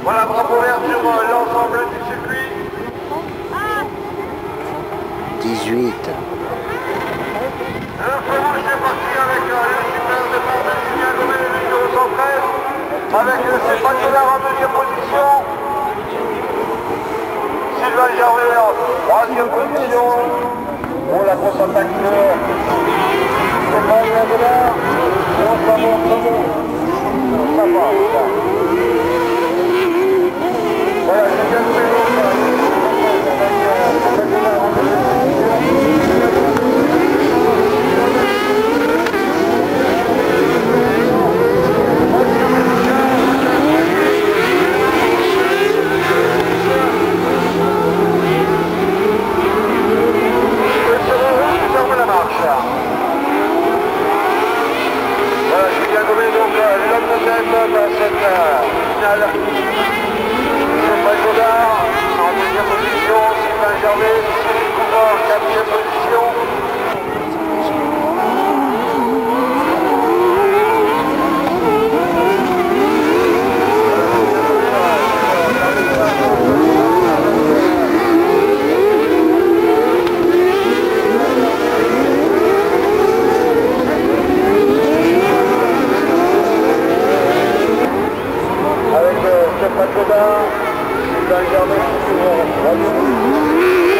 Voilà, bravo vert sur l'ensemble du circuit. 18. Un feu rouge est parti avec le super départ de Julien Gomez, le numéro 113, avec Stéphane Godard en deuxième position. Sylvain Gervais en troisième position. Pour la grosse attaque de Stéphane Godard. On va voir comment. Ça va, voilà. Voilà, c'est bien le vélo. Voilà, Julien Gomez, donc l'homme de tête dans cette finale. Stéphane Godard en deuxième position, Sylvain Gervais, Cyril Couvin en quatrième position. Avec Stéphane Godard, Sylvain Gervais,